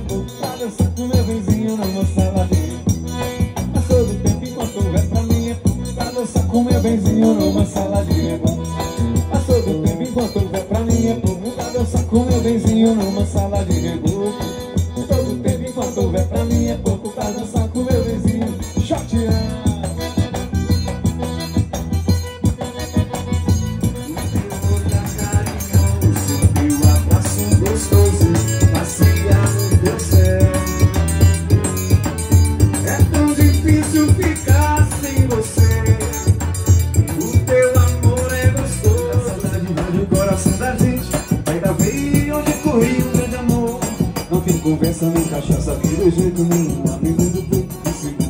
pouco pra dançar com meu benzinho numa sala de reboco. Passou do tempo enquanto houver pra mim é pouco pra dançar com meu benzinho numa sala de reboco. Passou do tempo enquanto houver pra mim é pouco pra dançar com meu benzinho numa sala de reboco. Todo tempo enquanto houver pra mim é pouco pra dançar com meu benzinho chateado. Conversa nem cachaça, vira o jeito nenhum, amigo do pouco que se